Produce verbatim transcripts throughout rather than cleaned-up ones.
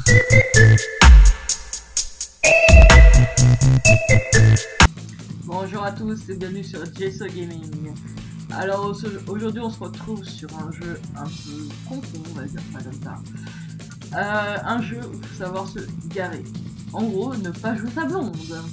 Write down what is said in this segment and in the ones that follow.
Bonjour à tous et bienvenue sur J S O Gaming. Alors aujourd'hui on se retrouve sur un jeu un peu con, on va dire ça comme ça. Euh, un jeu où il faut savoir se garer. En gros, ne pas jouer sa blonde.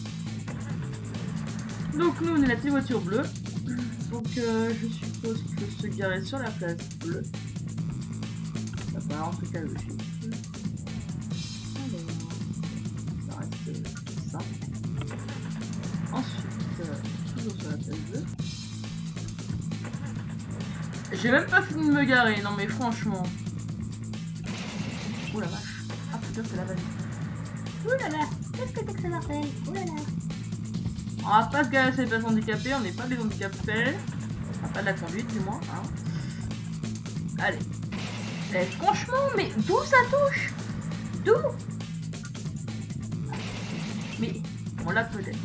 Donc nous on est la petite voiture bleue. Donc euh, je suppose qu'il faut se garer sur la place bleue. Ça paraît un truc à logique. Alors, ça reste ça. Ensuite, euh, toujours sur la place bleue. J'ai même pas fini de me garer, non mais franchement. Oh la vache. Ah putain c'est la vanne. Ouh là là, qu'est-ce que c'est que ça m'appelle? Ouh là là. On va pas se garer sur les places handicapées, on n'est pas des handicapés. Enfin, pas de la conduite du moins. Hein. Allez. Eh, franchement, mais d'où ça touche? D'où? Mais on l'a peut-être.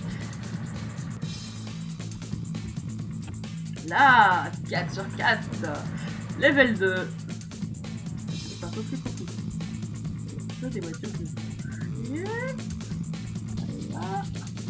Là, quatre sur quatre. Level deux. C'est un peu plus compliqué. Ça, des voitures plus. Voilà.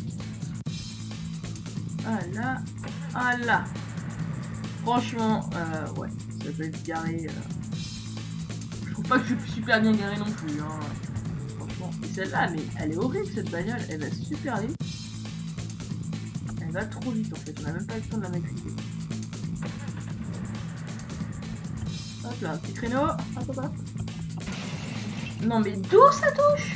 Voilà. Voilà. Franchement, euh, ouais, ça peut être garé. Euh... Je trouve pas que je suis super bien garé non plus. Hein. Franchement, et celle-là, mais elle est horrible cette bagnole. Elle va super vite. Elle va trop vite en fait. On a même pas le temps de la maîtriser. Hop là, un petit créneau. Hop, hop, hop. Non mais d'où ça touche?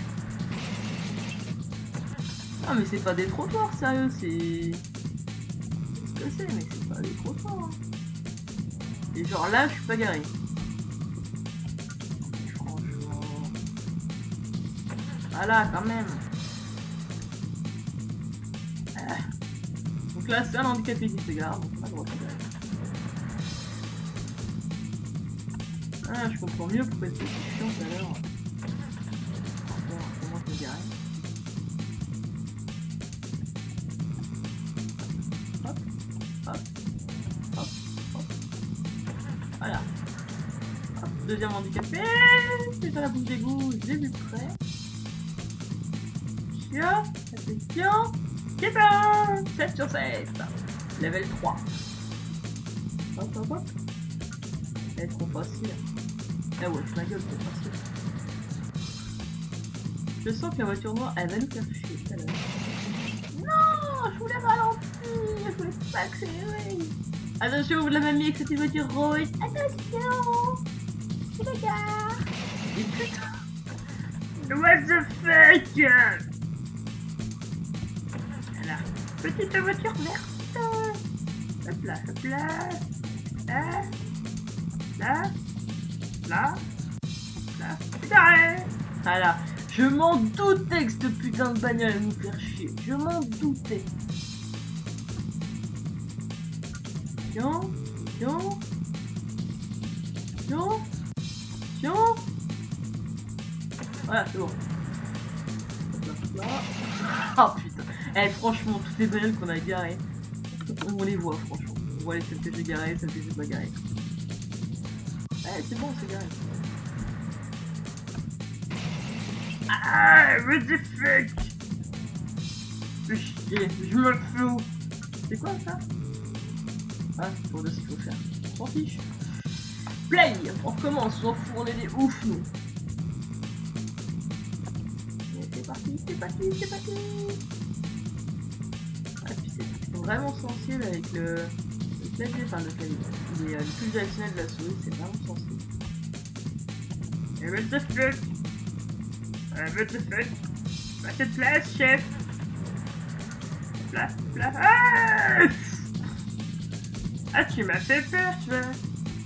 Ah mais c'est pas des trottoirs, sérieux, c'est... Ce que c'est, mais c'est pas des trottoirs. Hein. Et genre là, je suis pas garé. Franchement... Voilà, quand même. Ah. Donc là, c'est un handicapé qui se gare, donc pas le droit de se garer. Ah, je comprends mieux pourquoi c'était chiant tout à l'heure. Comment se garer. Hop, hop, hop, hop. Voilà. Hop, deuxième handicapé. C'est dans la bouche d'égout, j'ai vu près. Tiens, attention. C'est bon, sept sur sept. Level trois. Hop, hop, hop. Elle est trop facile. Ah ouais, ma gueule, c'est facile. Je sens que la voiture noire, elle va nous faire chier tout à l'heure. Non, je voulais ralentir, je voulais pas accélérer. Attention, vous l'avez mis avec cette voiture rose. Attention, je la gare. Et putain, what the fuck? Voilà, petite voiture verte. Hop là, hop là. Là, là, là, là. Putain, voilà. Je m'en doutais que cette putain de bagnole allait nous faire chier. Je m'en doutais. Tiens, tiens, tiens, tiens. Voilà, c'est bon. Oh putain. Eh, franchement, toutes les bagnoles qu'on a garées, on les voit, franchement. On voit les celles que j'ai garées, celles que j'ai pas garées. Eh, c'est bon, c'est garé. Ah, what the fuck? Je chier, je me fous. C'est quoi ça? Ah, c'est pour dire ce qu'il faut faire. On s'en fiche. Play! On recommence, on fout, on est des ouf nous. C'est parti, c'est parti, c'est parti. Ah, puis c'est vraiment sensible avec le, le clavier, enfin le clavier. Il est euh, le plus directionnel de la souris, c'est vraiment sensible. Et what the fuck? Euh, what the fuck? À cette place, chef! Là, là, ah! Ah, tu m'as fait peur, tu vois!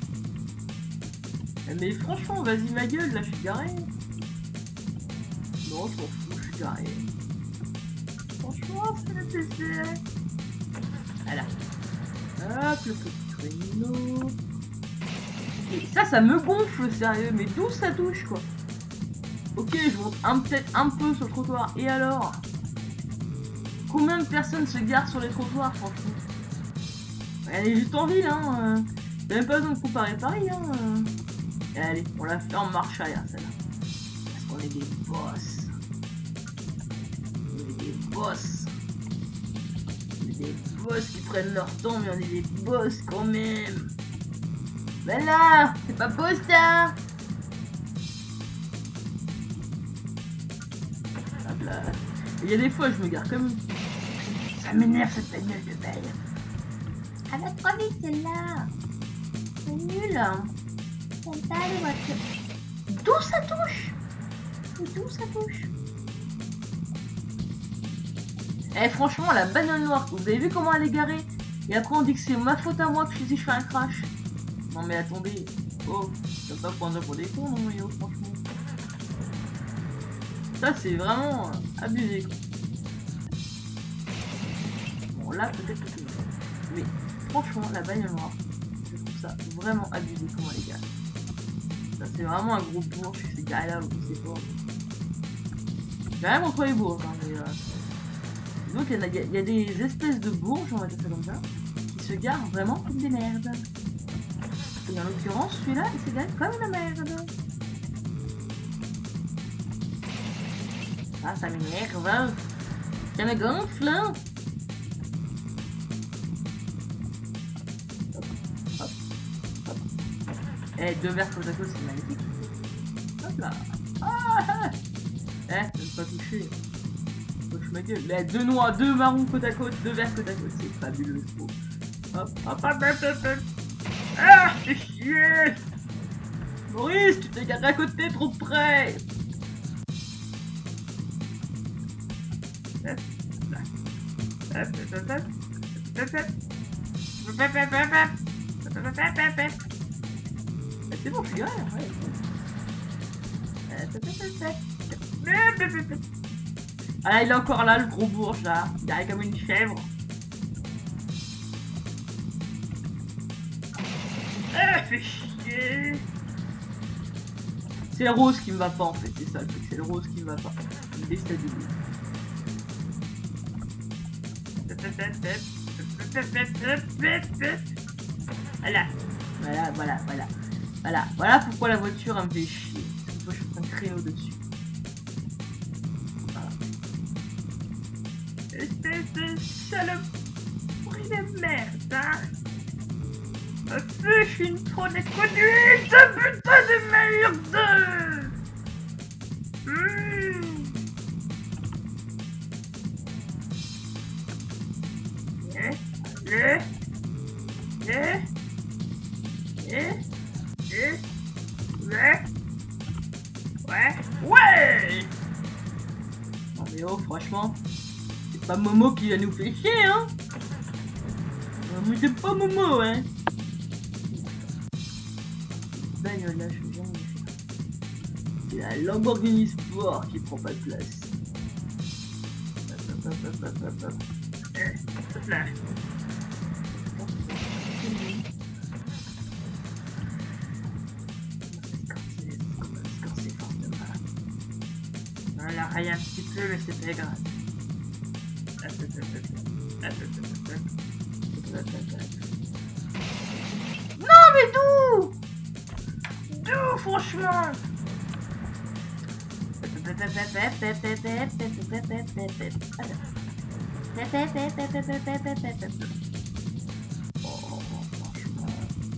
Mais franchement, vas-y ma gueule, là, je suis garé! Non, je m'en fous, je suis garé! Franchement, c'est le plaisir! Voilà! Hop, le petit créneau! Et ça, ça me gonfle, sérieux, mais d'où ça touche, quoi? Ok, je monte peut-être un peu sur le trottoir, et alors? Combien de personnes se garent sur les trottoirs, franchement? Elle est juste en ville, hein. T'as même pas besoin de comparer Paris, hein. Et allez, on l'a fait en marche arrière, celle-là. Parce qu'on On est des boss. On est des boss. On est des boss qui prennent leur temps, mais on est des boss quand même. Ben là, c'est pas beau ça. Il y a des fois, je me garde comme... Ça m'énerve cette bagnole de belle. Elle va trop vite celle-là. C'est nul. C'est pas les voitures. D'où ça touche? D'où ça touche? Eh franchement, la bagnole noire, vous avez vu comment elle est garée? Et après on dit que c'est ma faute à moi que je dis je fais un crash. Non mais attendez. Oh, je peux pas prendre pour des cons non yo, franchement. Ça c'est vraiment abusé quoi. Bon là peut-être que c'est bon. Mais franchement la bagnole noire, je trouve ça vraiment abusé comment les gars. Ça c'est vraiment un gros bourge, c'est garé là, je sais pas. J'ai rien contre les bourges, hein, mais euh... donc il y, y, y a des espèces de bourges, on va dire ça comme ça, qui se garent vraiment comme des merdes. Et en l'occurrence celui-là il se gare comme une merde. Ah, ça m'énerve, hein. Ça me gonfle, hein. Hop, hop, hop. Eh, deux verres côte à côte, c'est magnifique. Hop là. Ah, eh, je ne pas toucher. Touche ma gueule. Les deux noirs, deux marrons côte à côte, deux verres côte à côte. C'est fabuleux, je trouve. Hop, hop, hop, hop, hop, hop. Ah, c'est chier. Maurice, tu t'es garé à côté trop près. C'est bon, je suis là, ouais. Ah, il est encore là, le gros bourge, là. Il est comme une chèvre. Ah, fait chier. C'est le rose qui me va pas, en fait. C'est ça, le truc. C'est le rose qui me va pas. Il me déstabilise. Voilà, voilà, voilà, voilà, voilà, voilà pourquoi la voiture elle me fait chier. Parce que moi je suis un créneau dessus. Voilà. Espèce de saloperie de merde, hein. Me fiche une trop de conduite, putain de merde. Mmh. Eh, eh, eh, eh, ouais, ouais, ouais. Non mais oh, franchement, c'est pas Momo qui va nous faire chier, hein. Non mais c'est pas Momo, hein. Bagnole là, je suis bien. C'est la Lamborghini Sport qui prend pas de place. Hop, hop, hop, hop, hop, hop. Eh, hop là. Voilà, rien un petit peu, mais c'est pas grave. Non, mais d'où? D'où, franchement? Oh, franchement.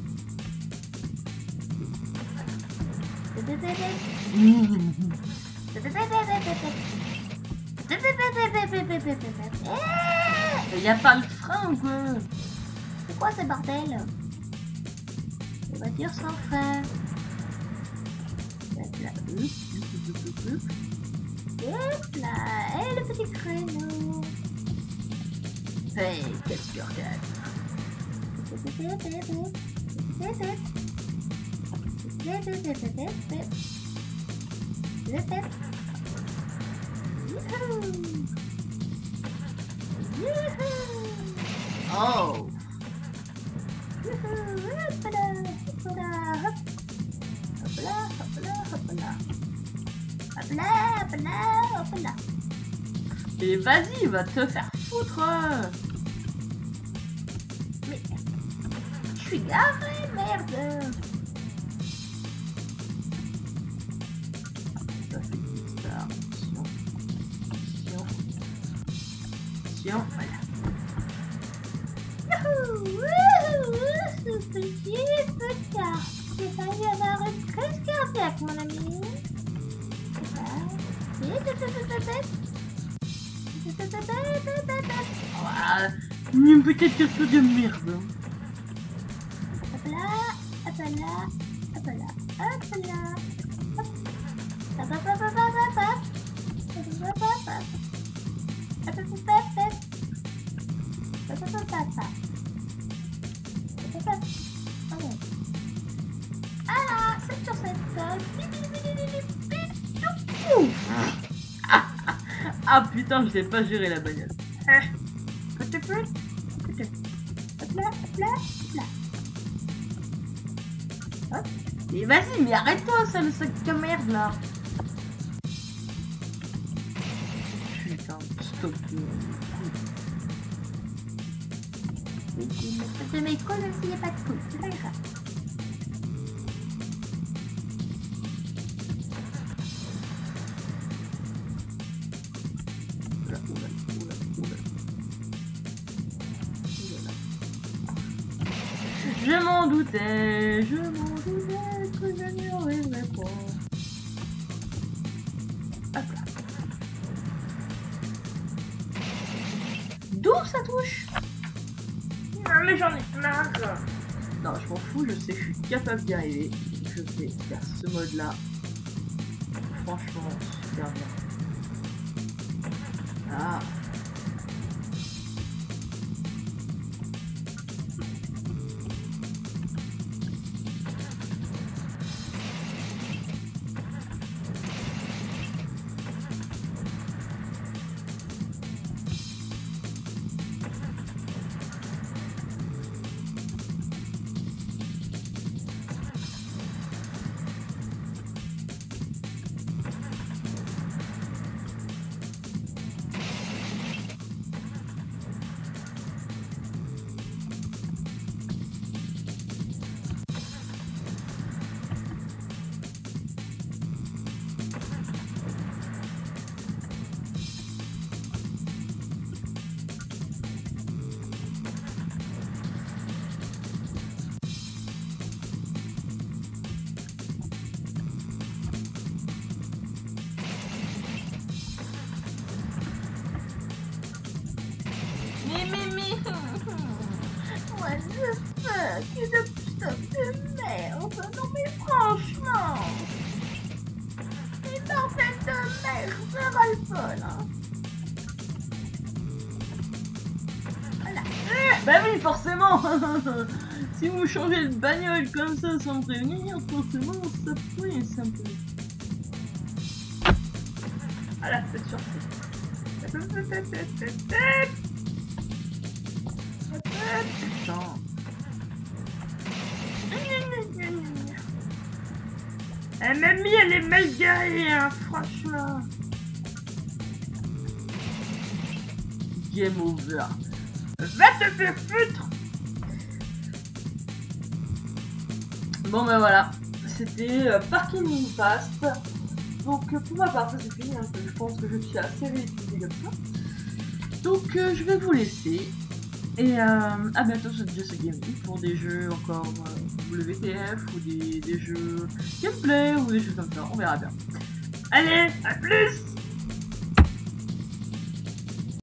Il n'y a pas le frein ou quoi? C'est quoi ce bordel? Les voitures sans frein. Hop là, hop là, et le petit créneau. Hey, qu'est-ce que regarde? Oh! Hop là, hop là, hop. Hop là, hop là, hop là. Hop là, hop là, hop là. Et vas-y, va te faire foutre. Mais je suis garé, merde. Ça fait question. Voilà. Wouhou, wouhou, wouhou, petit petit. C'est pas y avoir une crise cardiaque, mon ami. Voilà. Une petite question de merde. Hop là, hop là, hop là, hop là. Hop, hop, hop, hop, hop, hop, hop. Hop, hop, hop, hop. Hop, hop, hop, hop. Hop, hop, hop, hop. Hop, hop, hop. Allez. Alors, sept sur sept. Ah putain, je sais pas gérer la bagnole. Hop là, hop là, hop là. Hop. Mais vas-y, mais arrête-toi, ça le sac de merde là. Putain, stop. De mes couilles, même s'il n'y a pas de couilles, c'est pas grave. Oula, oula, oula, oula. Oula. Je m'en doutais, je m'en doutais que je n'y arriverais pas. Hop là. D'où ça touche? Non mais j'en ai marre. Non, je m'en fous, je sais que je suis capable d'y arriver. Je vais faire ce mode là. Franchement, super bien. Ah. What the fuck? Qu'est-ce que putain de merde? Non mais franchement! C'est en fait de merde, je ras-le-bol, hein. Voilà. Bah oui, forcément. Si vous changez de bagnole comme ça sans me prévenir, forcément ça pousse un peu. Voilà, c'est sûr. Putain. Eh, mamie, elle est mal garée, hein, franchement. Game over. Va te faire foutre. Bon ben voilà, c'était euh, Parking Fast. Donc euh, pour ma part, ça c'est fini, hein, je pense que je suis assez réutilisée comme ça. Donc euh, je vais vous laisser. Et euh, à bientôt sur Just a Gaming pour des jeux encore euh, W T F ou des, des jeux gameplay ou des choses comme ça, on verra bien. Allez, à plus.